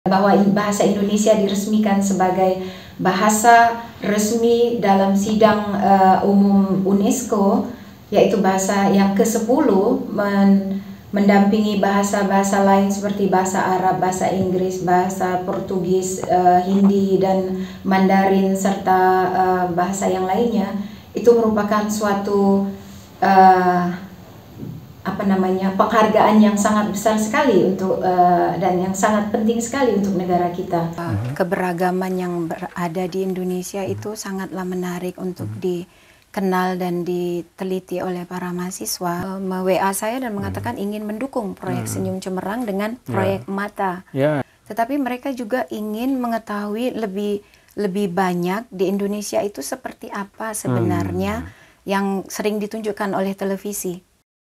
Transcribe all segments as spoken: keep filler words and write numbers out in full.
bahwa bahasa Indonesia diresmikan sebagai bahasa resmi dalam sidang uh, umum UNESCO, yaitu bahasa yang kesepuluh men mendampingi bahasa-bahasa lain seperti bahasa Arab, bahasa Inggris, bahasa Portugis, uh, Hindi, dan Mandarin, serta uh, bahasa yang lainnya. Itu merupakan suatu uh, apa namanya penghargaan yang sangat besar sekali untuk uh, dan yang sangat penting sekali untuk negara kita. Keberagaman yang berada di Indonesia itu sangatlah menarik untuk dikenal dan diteliti oleh para mahasiswa. W A saya dan mengatakan ingin mendukung proyek Senyum Cemerlang dengan proyek yeah. Mata. Yeah. Tetapi mereka juga ingin mengetahui lebih lebih banyak di Indonesia itu seperti apa sebenarnya hmm. yang sering ditunjukkan oleh televisi.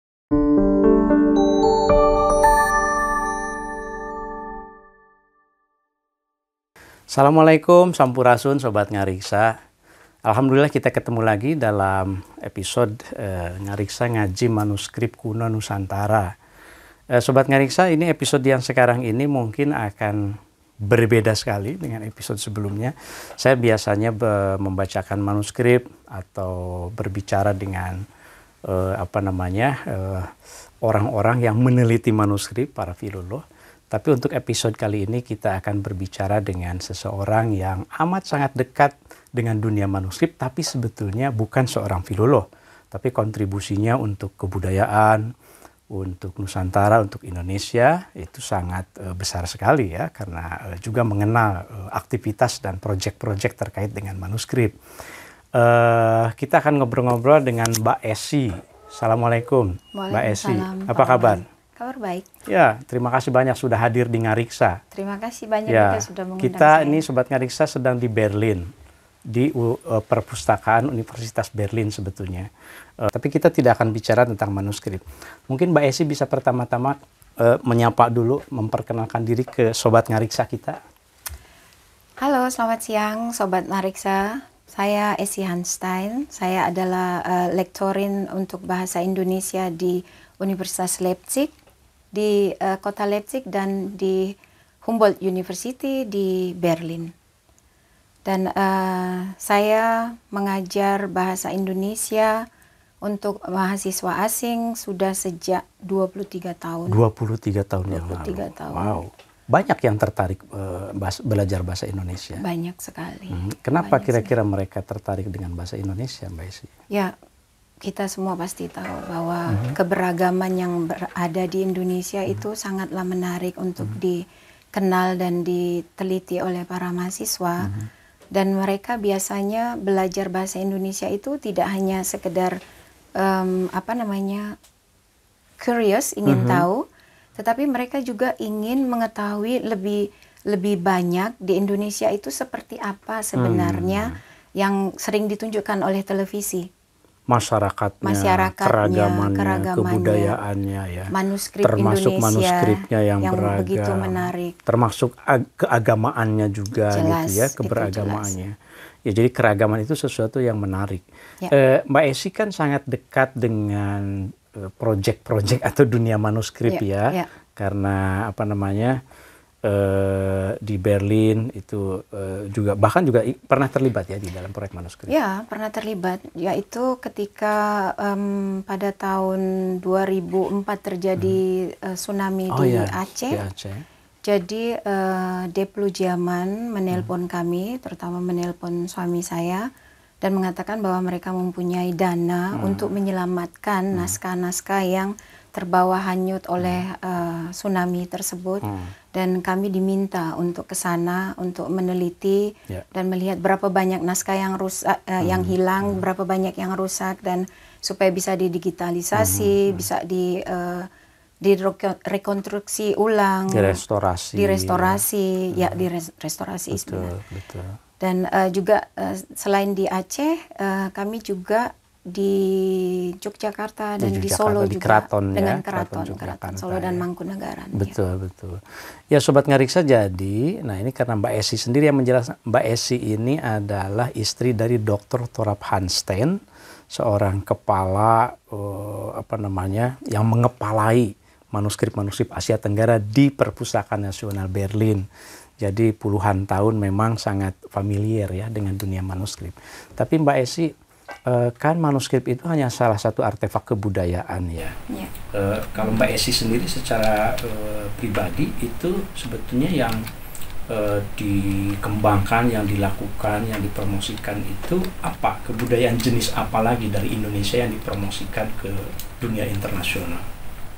Assalamualaikum, Sampurasun, Sobat Ngariksa. Alhamdulillah kita ketemu lagi dalam episode eh, Ngariksa Ngaji Manuskrip Kuno Nusantara. Eh, Sobat Ngariksa, ini episode yang sekarang ini mungkin akan berbeda sekali dengan episode sebelumnya. Saya biasanya membacakan manuskrip atau berbicara dengan eh, apa namanya orang-orang eh, yang meneliti manuskrip, para filolog. Tapi untuk episode kali ini kita akan berbicara dengan seseorang yang amat sangat dekat dengan dunia manuskrip, tapi sebetulnya bukan seorang filolog, tapi kontribusinya untuk kebudayaan, untuk Nusantara, untuk Indonesia itu sangat uh, besar sekali ya, karena uh, juga mengenal uh, aktivitas dan proyek-proyek terkait dengan manuskrip. Uh, kita akan ngobrol-ngobrol dengan Mbak Esi. Assalamualaikum, Mbak Esi. Apa kabar? Kabar baik. Ya, terima kasih banyak sudah hadir di Ngariksa. Terima kasih banyak ya, juga sudah mengundang kita saya. Ini Sobat Ngariksa sedang di Berlin, di uh, perpustakaan Universitas Berlin sebetulnya. Uh, tapi kita tidak akan bicara tentang manuskrip. Mungkin Mbak Esi bisa pertama-tama uh, menyapa dulu, memperkenalkan diri ke Sobat Ngariksa kita. Halo, selamat siang Sobat Ngariksa. Saya Esi Hanstein. Saya adalah uh, lektorin untuk bahasa Indonesia di Universitas Leipzig, di uh, kota Leipzig, dan di Humboldt University di Berlin. Dan uh, saya mengajar bahasa Indonesia untuk mahasiswa asing sudah sejak dua puluh tiga tahun. dua puluh tiga tahun yang lalu. dua puluh tiga tahun. Wow. Banyak yang tertarik uh, bahas, belajar bahasa Indonesia. Banyak sekali. Hmm. Kenapa kira-kira mereka tertarik dengan bahasa Indonesia, Mbak Esi? Ya, kita semua pasti tahu bahwa mm-hmm. keberagaman yang berada di Indonesia mm-hmm. itu sangatlah menarik untuk mm-hmm. dikenal dan diteliti oleh para mahasiswa. Mm-hmm. Dan mereka biasanya belajar bahasa Indonesia itu tidak hanya sekedar um, apa namanya curious, ingin mm-hmm. tahu, tetapi mereka juga ingin mengetahui lebih lebih banyak di Indonesia itu seperti apa sebenarnya mm-hmm. yang sering ditunjukkan oleh televisi. Masyarakatnya, Masyarakatnya, keragamannya, keragamannya, kebudayaannya ya, manuskrip termasuk Indonesia manuskripnya yang, yang beragam, begitu menarik, termasuk keagamaannya juga, jelas, gitu ya, keberagamaannya. Ya, jadi keragaman itu sesuatu yang menarik. Ya. Eh, Mbak Esi kan sangat dekat dengan eh, proyek-proyek atau dunia manuskrip ya, ya, ya. Karena apa namanya? Uh, di Berlin itu uh, juga bahkan juga pernah terlibat ya di dalam proyek manuskrip. Ya, pernah terlibat, yaitu ketika um, pada tahun dua ribu empat terjadi hmm. uh, tsunami oh, di, ya, Aceh. di Aceh. Jadi uh, Deplu Jerman menelpon hmm. kami, terutama menelpon suami saya, dan mengatakan bahwa mereka mempunyai dana hmm. untuk menyelamatkan naskah-naskah hmm. yang terbawa hanyut oleh uh, tsunami tersebut, hmm. dan kami diminta untuk ke sana untuk meneliti yeah. dan melihat berapa banyak naskah yang rusak, uh, hmm. yang hilang, hmm. berapa banyak yang rusak, dan supaya bisa didigitalisasi, hmm. bisa di uh, direkonstruksi ulang, direstorasi, direstorasi, ya, ya hmm. direstorasi betul, betul. Dan uh, juga uh, selain di Aceh, uh, kami juga di Yogyakarta dan di, di Solo di juga keraton, dengan ya, keraton, keraton, keraton Solo dan Mangkunegaran. Betul, ya. betul. Ya, Sobat Ngariksa, jadi, nah ini karena Mbak Esi sendiri yang menjelaskan. Mbak Esi ini adalah istri dari doktor Thorab Hanstein, seorang kepala uh, apa namanya yang mengepalai manuskrip-manuskrip Asia Tenggara di Perpustakaan Nasional Berlin. Jadi puluhan tahun memang sangat familiar ya dengan dunia manuskrip. Tapi Mbak Esi, Uh, kan manuskrip itu hanya salah satu artefak kebudayaan ya. Ya. Uh, kalau Mbak Esi sendiri secara uh, pribadi itu sebetulnya yang uh, dikembangkan, yang dilakukan, yang dipromosikan itu apa? Kebudayaan jenis apa lagi dari Indonesia yang dipromosikan ke dunia internasional?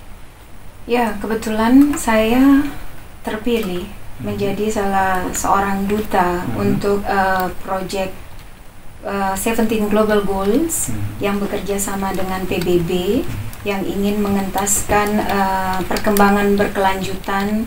Ya, kebetulan saya terpilih hmm. menjadi salah seorang duta hmm. untuk uh, proyek Uh, seventeen Global Goals hmm. yang bekerja sama dengan P B B hmm. yang ingin mengentaskan uh, perkembangan berkelanjutan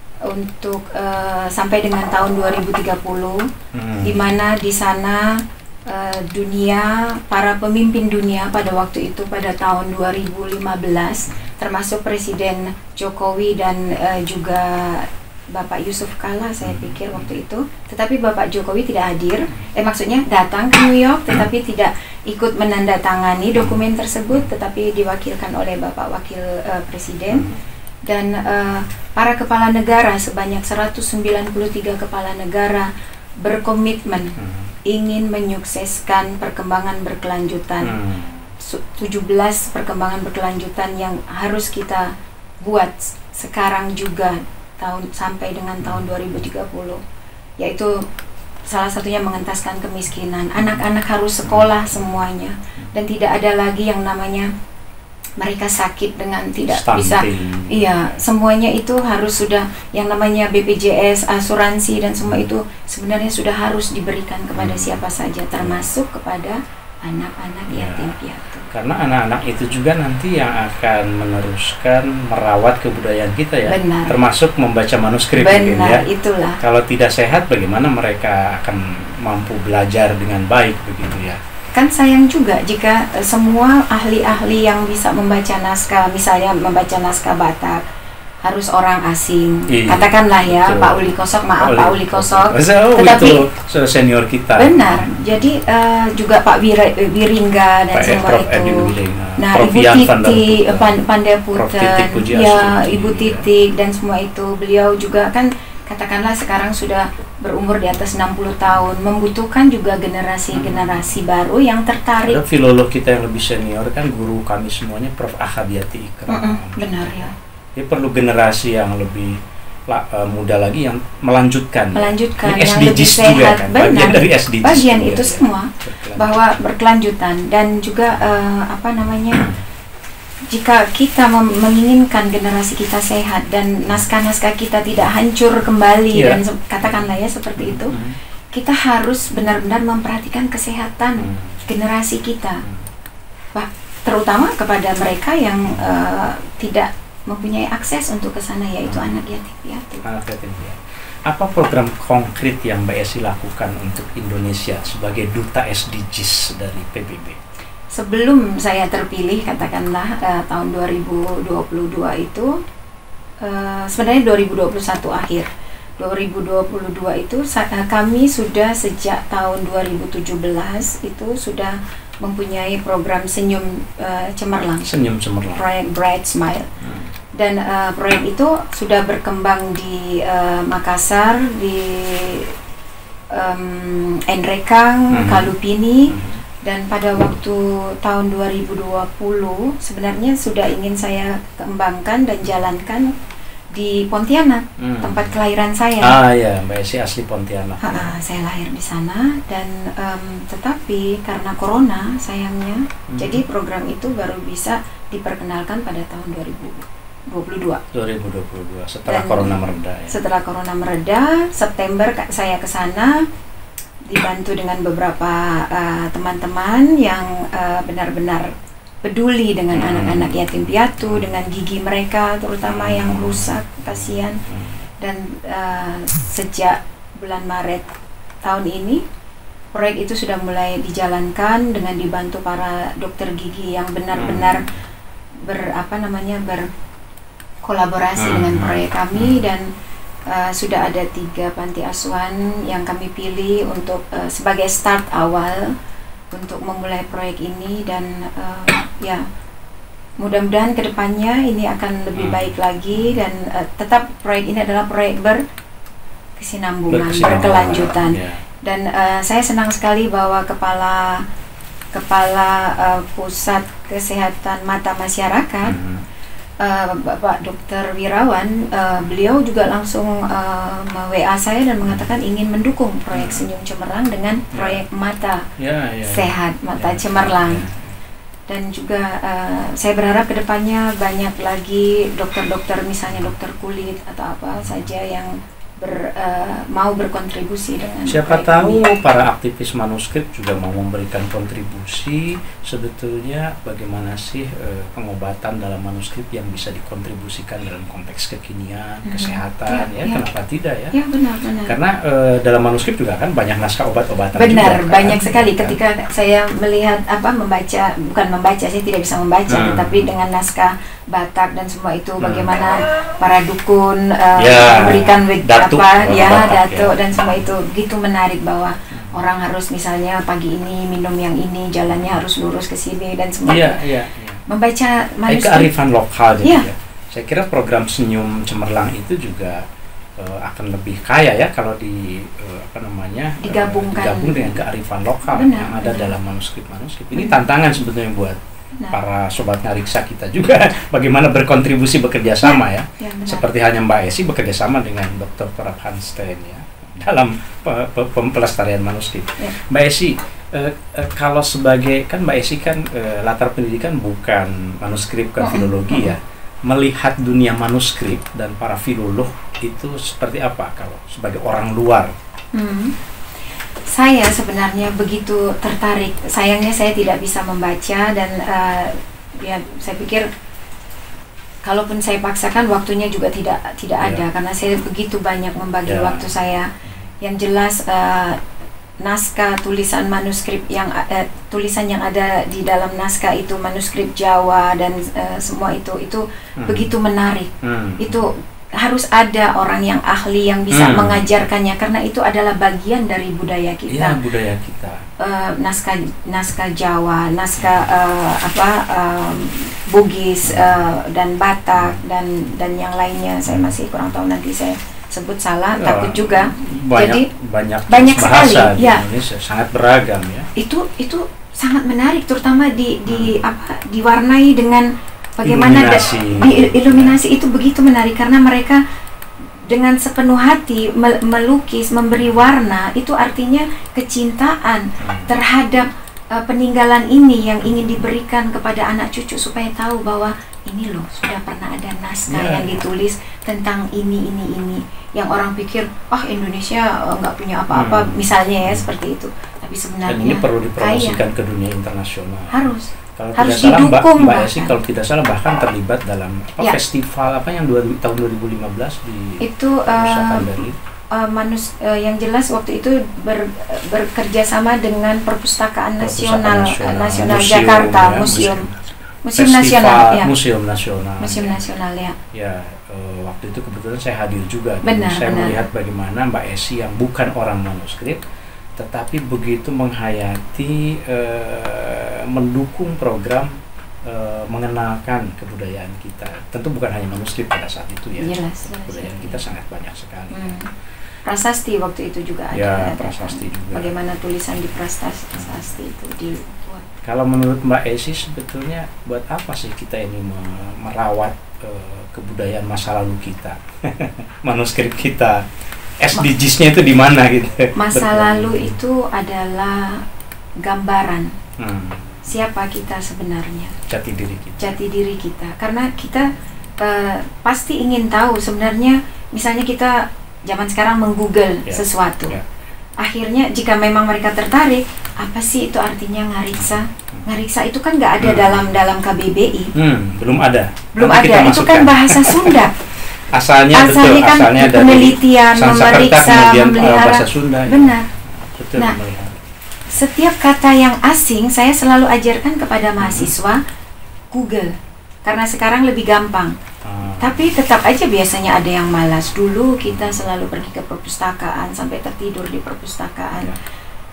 untuk uh, sampai dengan tahun dua ribu tiga puluh hmm. di mana di sana uh, dunia, para pemimpin dunia pada waktu itu pada tahun dua ribu lima belas termasuk Presiden Jokowi dan uh, juga Bapak Yusuf Kala saya pikir waktu itu, tetapi Bapak Jokowi tidak hadir, eh maksudnya datang ke New York tetapi tidak ikut menandatangani dokumen tersebut, tetapi diwakilkan oleh Bapak Wakil uh, Presiden dan uh, para kepala negara sebanyak seratus sembilan puluh tiga kepala negara berkomitmen ingin menyukseskan perkembangan berkelanjutan, tujuh belas perkembangan berkelanjutan yang harus kita buat sekarang juga tahun sampai dengan tahun dua ribu tiga puluh, yaitu salah satunya mengentaskan kemiskinan. Anak-anak harus sekolah semuanya dan tidak ada lagi yang namanya mereka sakit dengan tidak Stunting. bisa. Iya, semuanya itu harus sudah yang namanya B P J S, asuransi dan semua itu sebenarnya sudah harus diberikan kepada siapa saja, termasuk kepada anak-anak yatim piatu. Karena anak-anak itu juga nanti yang akan meneruskan merawat kebudayaan kita ya. Benar. Termasuk membaca manuskrip. Benar, mungkin ya. Itulah. Kalau tidak sehat bagaimana mereka akan mampu belajar dengan baik begitu ya. Kan sayang juga jika uh, semua ahli-ahli yang bisa membaca naskah, misalnya membaca naskah Batak harus orang asing. Iya, katakanlah ya, betul. Pak Uli Kosok, maaf Pak Uli Kosok. Oh, tetapi itu senior kita. Benar. Jadi uh, juga Pak Wir, Wiringga dan Pak semua Prof itu. Nah, Prof Ibu Titi, Pandaputra, ya Ibu Titik dan semua itu. Beliau juga kan katakanlah sekarang sudah berumur di atas enam puluh tahun, membutuhkan juga generasi-generasi hmm. baru yang tertarik. Ada filolog kita yang lebih senior kan guru kami semuanya Prof Ahabiati Ikram. Mm-mm, benar ya. Dia perlu generasi yang lebih la, uh, muda lagi yang melanjutkan melanjutkan ya. yang lebih sehat, juga, kan? benar. Bagian dari S D Gs bagian juga, itu ya. semua bahwa berkelanjutan dan juga uh, apa namanya jika kita menginginkan generasi kita sehat dan naskah-naskah kita tidak hancur kembali yeah. dan katakanlah ya seperti itu, mm-hmm. kita harus benar-benar memperhatikan kesehatan mm-hmm. generasi kita, bah terutama kepada mereka yang uh, tidak mempunyai akses untuk ke sana, yaitu hmm. anak yatim piatu. Anak yatim piatu. Apa program konkret yang Mbak Esi lakukan untuk Indonesia sebagai duta S D Gs dari P B B? Sebelum saya terpilih, katakanlah uh, tahun dua ribu dua puluh dua itu, uh, sebenarnya dua ribu dua puluh satu akhir, dua ribu dua puluh dua itu uh, kami sudah sejak tahun dua ribu tujuh belas itu sudah mempunyai program Senyum uh, Cemerlang. Senyum Cemerlang. Proyek Bright Smile. Hmm. Dan uh, proyek itu sudah berkembang di uh, Makassar, di um, Enrekang, hmm. Kalupini, hmm. dan pada waktu tahun dua ribu dua puluh sebenarnya sudah ingin saya kembangkan dan jalankan di Pontianak, hmm. tempat kelahiran saya. Ah ya, Mbak Esi asli Pontianak. Ha, ha, saya lahir di sana dan um, tetapi karena corona sayangnya, hmm. jadi program itu baru bisa diperkenalkan pada tahun dua ribu dua puluh dua. dua ribu dua puluh dua setelah dan corona mereda. Ya. Setelah corona mereda, September saya ke sana dibantu dengan beberapa teman-teman uh, yang uh, benar-benar peduli dengan anak-anak hmm. yatim piatu, dengan gigi mereka terutama yang rusak, kasihan. Dan uh, sejak bulan Maret tahun ini proyek itu sudah mulai dijalankan dengan dibantu para dokter gigi yang benar-benar ber apa namanya berkolaborasi hmm. dengan proyek kami, dan uh, sudah ada tiga panti asuhan yang kami pilih untuk uh, sebagai start awal untuk memulai proyek ini. Dan uh, ya mudah-mudahan kedepannya ini akan lebih hmm. baik lagi, dan uh, tetap proyek ini adalah proyek ber kesinambungan, Berkesinambungan, berkelanjutan. ya. Dan uh, saya senang sekali bahwa kepala kepala uh, pusat kesehatan mata masyarakat, hmm. uh, Bapak Dokter Wirawan, uh, beliau juga langsung uh, W A saya dan mengatakan ingin mendukung proyek Senyum Cemerlang dengan proyek mata ya, ya, sehat, mata ya, cemerlang. ya. Dan juga uh, saya berharap kedepannya banyak lagi dokter-dokter, misalnya dokter kulit atau apa saja yang ber, uh, mau berkontribusi dengan siapa tahu ini. Para aktivis manuskrip juga mau memberikan kontribusi sebetulnya bagaimana sih uh, pengobatan dalam manuskrip yang bisa dikontribusikan dalam konteks kekinian, hmm. kesehatan, ya, ya, ya kenapa tidak ya? Ya benar-benar. Karena uh, dalam manuskrip juga kan banyak naskah obat-obatan. Benar, juga, banyak kan? sekali. Kan? Ketika saya melihat apa membaca, bukan membaca, saya tidak bisa membaca, hmm. tetapi dengan naskah Batak dan semua itu hmm. bagaimana para dukun uh, ya, memberikan datuk, apa ya Batak, datuk ya. Dan semua itu gitu menarik bahwa hmm. orang harus misalnya pagi ini minum yang ini, jalannya harus lurus ke sini dan semua ya, itu. Ya, ya. Membaca manuskrip kearifan lokal gitu ya. ya. Saya kira program Senyum Cemerlang itu juga uh, akan lebih kaya ya kalau di uh, apa namanya digabungkan uh, digabung dengan kearifan lokal benar, yang ada benar. dalam manuskrip-manuskrip. Ini tantangan sebetulnya buat Nah. para sobat ngariksa kita juga bagaimana berkontribusi bekerja sama ya, ya, ya seperti hanya Mbak Esi bekerja sama dengan Doktor Torap Hanstein ya dalam pe pe pelestarian manuskrip. Ya. Mbak Esi eh, eh, kalau sebagai kan Mbak Esi kan eh, latar pendidikan bukan manuskrip ke filologi ya, melihat dunia manuskrip dan para filolog itu seperti apa kalau sebagai orang luar? Hmm. Saya sebenarnya begitu tertarik. Sayangnya saya tidak bisa membaca dan uh, ya saya pikir kalaupun saya paksakan waktunya juga tidak tidak yeah. ada karena saya begitu banyak membagi yeah. waktu saya. Yang jelas uh, naskah tulisan manuskrip yang uh, tulisan yang ada di dalam naskah itu manuskrip Jawa dan uh, semua itu itu hmm. begitu menarik. Hmm. Itu harus ada orang yang ahli yang bisa hmm. mengajarkannya karena itu adalah bagian dari budaya kita. Ya, budaya kita. Uh, naskah naskah Jawa, naskah uh, apa um, Bugis uh, dan Batak dan dan yang lainnya saya masih kurang tahu, nanti saya sebut salah ya, takut juga. Banyak, Jadi banyak banyak sekali di ya. Indonesia, sangat beragam ya. Itu itu sangat menarik terutama di di hmm. apa diwarnai dengan bagaimana iluminasi. Di, iluminasi itu begitu menarik karena mereka dengan sepenuh hati melukis, memberi warna, itu artinya kecintaan terhadap uh, peninggalan ini yang ingin diberikan kepada anak cucu supaya tahu bahwa ini loh sudah pernah ada naskah yeah. yang ditulis tentang ini ini ini yang orang pikir ah oh, Indonesia nggak uh, punya apa-apa hmm. misalnya ya seperti itu, tapi sebenarnya dan ini perlu dipromosikan kaya. ke dunia internasional. Harus. Kalau harus tidak didukung salah, Mbak Esi kalau tidak salah bahkan terlibat dalam apa, ya. festival apa yang dua, tahun dua ribu lima belas di itu uh, uh, manus uh, yang jelas waktu itu ber, bekerja sama dengan Perpustakaan Nasional Nasional, Nasional museum, Jakarta, ya, museum Museum Nasional ya. Museum Nasional. Museum ya. Nasional ya. Ya, uh, waktu itu kebetulan saya hadir juga. Benar, saya benar. melihat bagaimana Mbak Esi yang bukan orang manuskrip tetapi begitu menghayati uh, mendukung program uh, mengenalkan kebudayaan kita. Tentu bukan hanya manuskrip pada saat itu ya. Jelas, kebudayaan jelas. kita sangat banyak sekali. Hmm. Prasasti waktu itu juga ada. Ya, prasasti juga. Bagaimana tulisan di prasasti itu dibuat. Kalau menurut Mbak Esi sebetulnya buat apa sih kita ini merawat uh, kebudayaan masa lalu kita, manuskrip kita, S D Gs-nya itu di mana gitu? Masa lalu itu adalah gambaran hmm. siapa kita sebenarnya, jati diri kita. Jati diri kita, karena kita uh, pasti ingin tahu sebenarnya. Misalnya kita zaman sekarang menggoogle yeah. sesuatu. Yeah. Akhirnya jika memang mereka tertarik, apa sih itu artinya ngariksa? Ngariksa itu kan nggak ada hmm. dalam dalam K B B I. Hmm, belum ada. Belum Nanti ada. Itu kan bahasa Sunda. asalnya, asalnya betul, kan asalnya penelitian, memeriksa, memelihara. Bahasa Sunda. Benar. Betul, nah, memelihara. Setiap kata yang asing saya selalu ajarkan kepada mahasiswa Google. Karena sekarang lebih gampang. Hmm. Tapi tetap aja biasanya ada yang malas. Dulu kita selalu pergi ke perpustakaan sampai tertidur di perpustakaan. Yeah.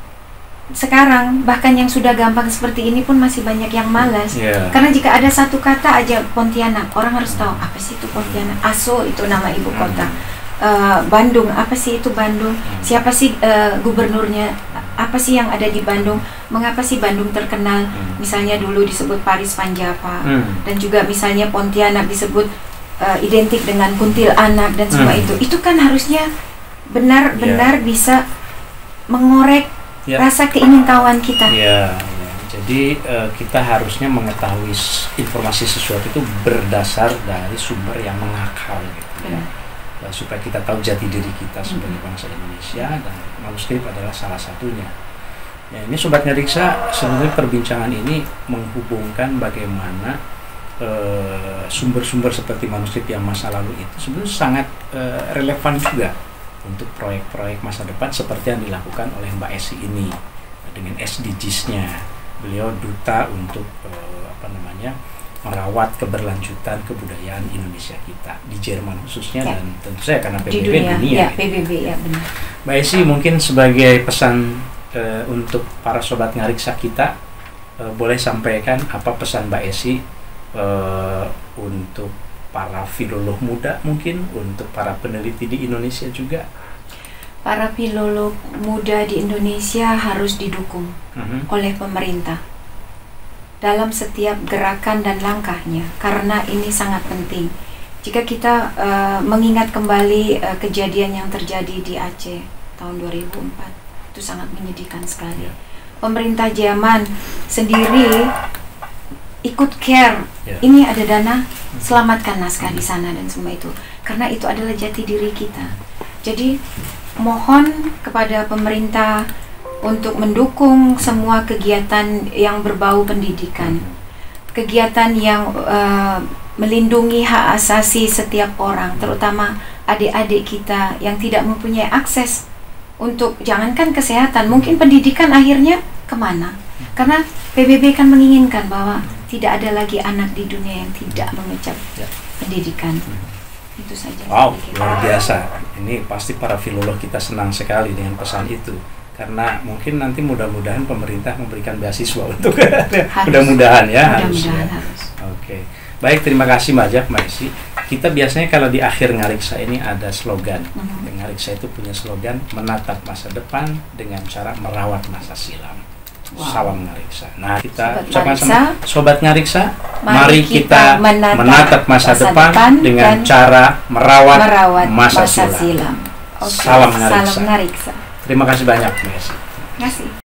Sekarang bahkan yang sudah gampang seperti ini pun masih banyak yang malas. Yeah. Karena jika ada satu kata aja Pontianak, orang harus tahu apa sih itu Pontianak. Aso itu nama ibu kota. uh, Bandung, apa sih itu Bandung? Siapa sih uh, gubernurnya? Apa sih yang ada di Bandung? Mengapa sih Bandung terkenal? Misalnya dulu disebut Paris Panjapa, hmm. dan juga misalnya Pontianak disebut uh, identik dengan kuntilanak dan semua hmm. itu. Itu kan harusnya benar-benar yeah. bisa mengorek yeah. rasa keingintahuan kita. Yeah. Jadi uh, kita harusnya mengetahui informasi sesuatu itu berdasar dari sumber yang mengakal gitu ya. Uh, supaya kita tahu jati diri kita sebagai bangsa Indonesia, dan manuskrip adalah salah satunya. Ya, ini Sobat Ngariksa, sebenarnya perbincangan ini menghubungkan bagaimana sumber-sumber uh, seperti manuskrip yang masa lalu itu sebenarnya sangat uh, relevan juga untuk proyek-proyek masa depan seperti yang dilakukan oleh Mbak Esi ini dengan S D Gs-nya. Beliau duta untuk uh, apa namanya merawat keberlanjutan kebudayaan Indonesia kita di Jerman khususnya, ya. Dan tentu saja karena P B B di dunia, dunia. Ya, P B B ya benar. Mbak Esi, mungkin sebagai pesan uh, untuk para Sobat Ngariksa kita, uh, boleh sampaikan apa pesan Mbak Esi uh, untuk para filolog muda, mungkin untuk para peneliti di Indonesia juga. Para filolog muda di Indonesia harus didukung uh-huh. oleh pemerintah dalam setiap gerakan dan langkahnya, karena ini sangat penting. Jika kita uh, mengingat kembali uh, kejadian yang terjadi di Aceh tahun dua ribu empat, itu sangat menyedihkan sekali. Yeah. Pemerintah Jerman sendiri ikut care. Yeah. Ini ada dana, selamatkan naskah di sana dan semua itu, karena itu adalah jati diri kita. Jadi mohon kepada pemerintah untuk mendukung semua kegiatan yang berbau pendidikan, kegiatan yang uh, melindungi hak asasi setiap orang, terutama adik-adik kita yang tidak mempunyai akses untuk, jangankan kesehatan, mungkin pendidikan akhirnya kemana? Karena P B B kan menginginkan bahwa tidak ada lagi anak di dunia yang tidak mengecap pendidikan. Itu saja. Wow, luar biasa. Ini pasti para filolog kita senang sekali dengan pesan itu. Karena mungkin nanti mudah-mudahan pemerintah memberikan beasiswa untuk mudah-mudahan ya. Mudah-mudahan harus. Oke. Baik, terima kasih Mbak Ajak, Mbak Esi. Kita biasanya kalau di akhir Ngariksa ini ada slogan. Mm-hmm. Ngariksa itu punya slogan menatap masa depan dengan cara merawat masa silam. Wow. Salam Ngariksa. Nah, kita ucapkan sama Sobat Ngariksa, mari kita menatap, menatap masa, masa depan, depan dengan cara merawat, merawat masa, masa silam. silam. Okay. Salam Ngariksa. Salam Ngariksa. Terima kasih banyak, Mbak Esi. Terima kasih.